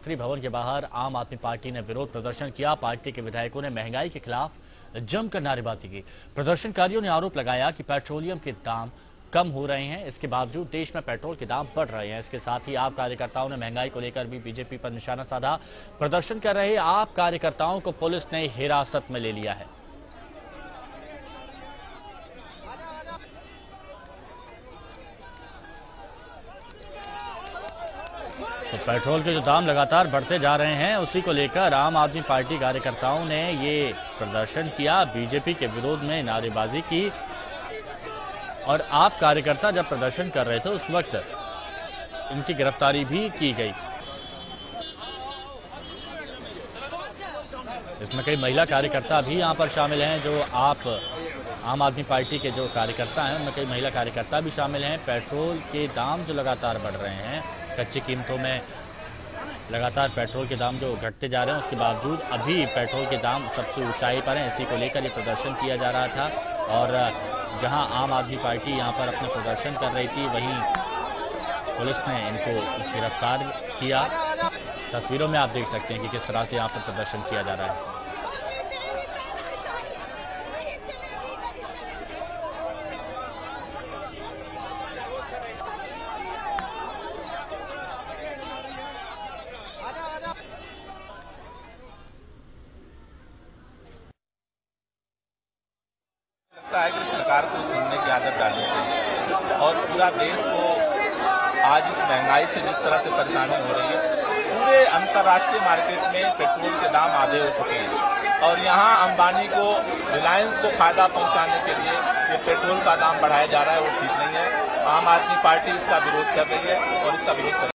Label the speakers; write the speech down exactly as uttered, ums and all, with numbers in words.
Speaker 1: शास्त्री भवन के बाहर आम आदमी पार्टी ने विरोध प्रदर्शन किया। पार्टी के विधायकों ने महंगाई के खिलाफ जमकर नारेबाजी की। प्रदर्शनकारियों ने आरोप लगाया कि पेट्रोलियम के दाम कम हो रहे हैं, इसके बावजूद देश में पेट्रोल के दाम बढ़ रहे हैं। इसके साथ ही आप कार्यकर्ताओं ने महंगाई को लेकर भी बीजेपी पर निशाना साधा। प्रदर्शन कर रहे आप कार्यकर्ताओं को पुलिस ने हिरासत में ले लिया है। तो पेट्रोल के जो दाम लगातार बढ़ते जा रहे हैं, उसी को लेकर आम आदमी पार्टी कार्यकर्ताओं ने ये प्रदर्शन किया, बीजेपी के विरोध में नारेबाजी की। और आप कार्यकर्ता जब प्रदर्शन कर रहे थे उस वक्त इनकी गिरफ्तारी भी की गई। इसमें कई महिला कार्यकर्ता भी यहां पर शामिल हैं। जो आप आम आदमी पार्टी के जो कार्यकर्ता हैं उनमें कई महिला कार्यकर्ता भी शामिल हैं। पेट्रोल के दाम जो लगातार बढ़ रहे हैं, कच्ची कीमतों में लगातार पेट्रोल के दाम जो घटते जा रहे हैं, उसके बावजूद अभी पेट्रोल के दाम सबसे ऊंचाई पर हैं। इसी को लेकर ये प्रदर्शन किया जा रहा था। और जहां आम आदमी पार्टी यहां पर अपना प्रदर्शन कर रही थी, वहीं पुलिस ने इनको गिरफ्तार किया। तस्वीरों में आप देख सकते हैं कि किस तरह से यहां पर प्रदर्शन किया जा रहा है।
Speaker 2: है कि सरकार को सुनने की आदत डालनी चाहिए। और पूरा देश को आज इस महंगाई से जिस तरह से परेशानी हो रही है, पूरे अंतर्राष्ट्रीय मार्केट में पेट्रोल के दाम आधे हो चुके हैं। और यहाँ अंबानी को, रिलायंस को फायदा पहुंचाने के लिए ये पेट्रोल का दाम बढ़ाया जा रहा है, वो ठीक नहीं है। आम आदमी पार्टी इसका विरोध कर रही है और इसका विरोध कर